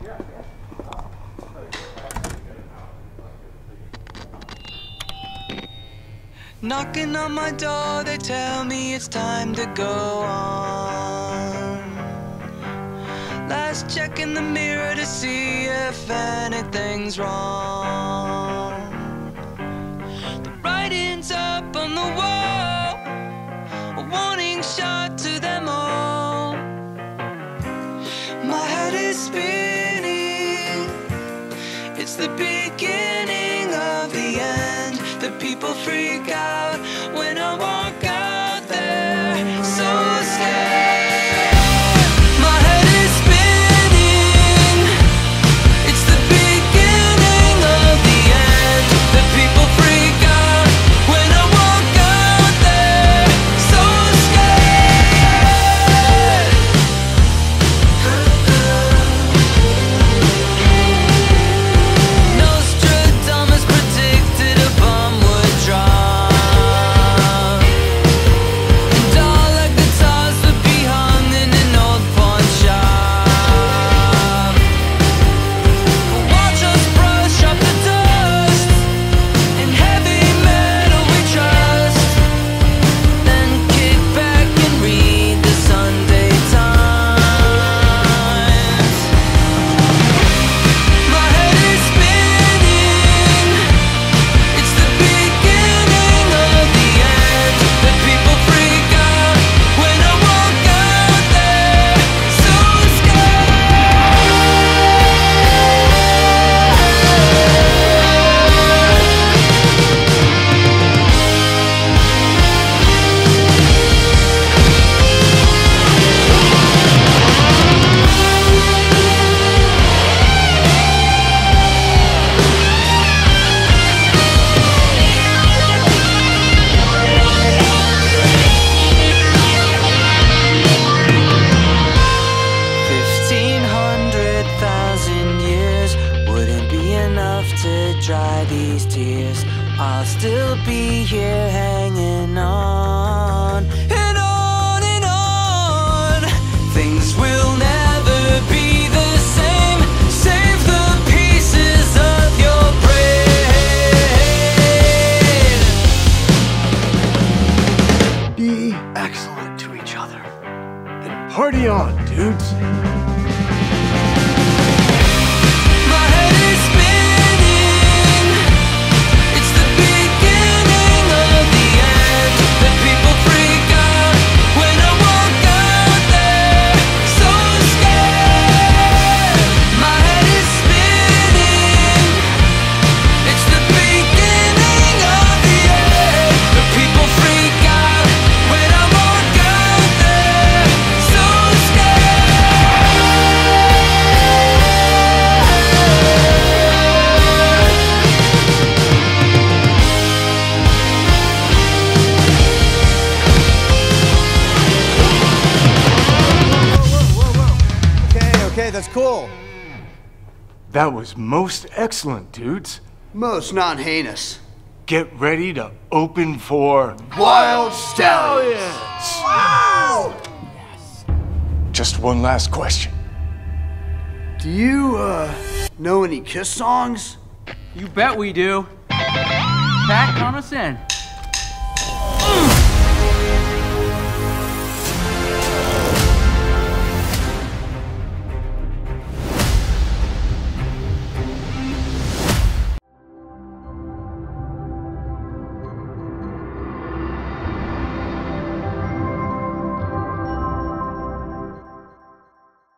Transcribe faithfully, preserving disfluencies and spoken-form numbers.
Knocking on my door, they tell me it's time to go on. Last check in the mirror to see if anything's wrong. The writing's up on the wall, a warning shot to them all. My head is spinning, it's the beginning of the end. The people freak out when I walk out there, so scared. My head is spinning, it's the beginning of the end. The people freak out when I walk out there, so scared. Nostradamus predicted a bomb would drop, and all the guitars would be hung in an old pawn shop. But watch us brush off the dust, in heavy metal we trust, then kick back and read the Sunday Times. My head is spinning, it's the beginning of the end. The people freak out when I walk out there, so Fifteen hundred thousand years wouldn't be enough to dry these tears. I'll still be here hanging on and on and on. Things will never be the same. Save the pieces of your brain. Be excellent to each other. And party on, dudes. My head is spinning, it's the beginning of the end. The people freak out when I walk out there, so scared. My head is spinning, it's the beginning of the end. The people freak out when I walk out there, so Okay, okay, that's cool. That was most excellent, dudes. Most non-heinous. Get ready to open for Wild Stallions. Just one last question. Do you, uh, know any Kiss songs? You bet we do. Pat, count us in.